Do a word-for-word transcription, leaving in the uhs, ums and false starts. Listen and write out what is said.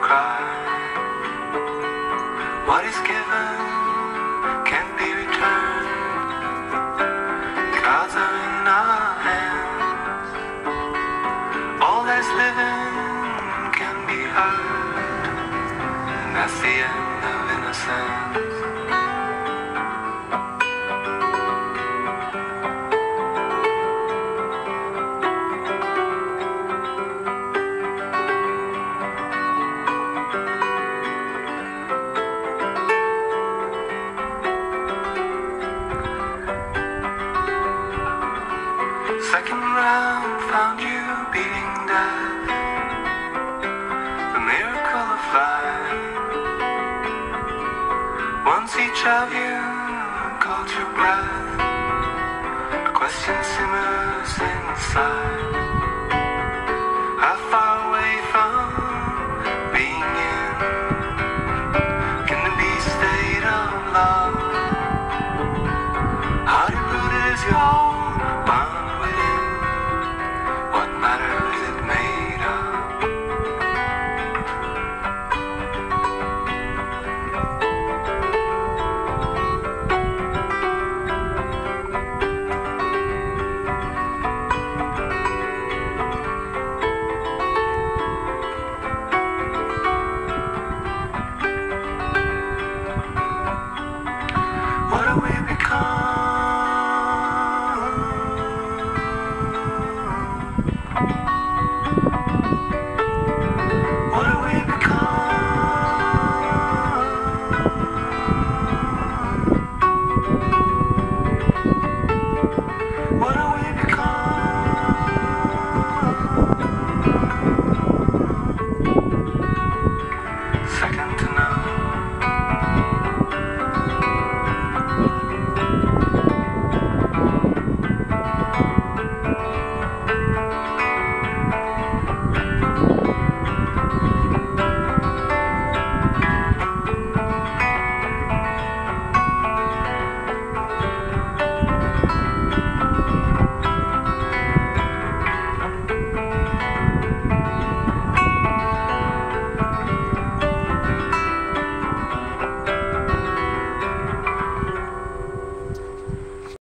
cry. What is given can't be returned. The cards are in our hands. All that's living can be heard, and that's the end of innocence. Second round found you beating death, the miracle of life. Once each of you caught your breath, a question simmers inside. How far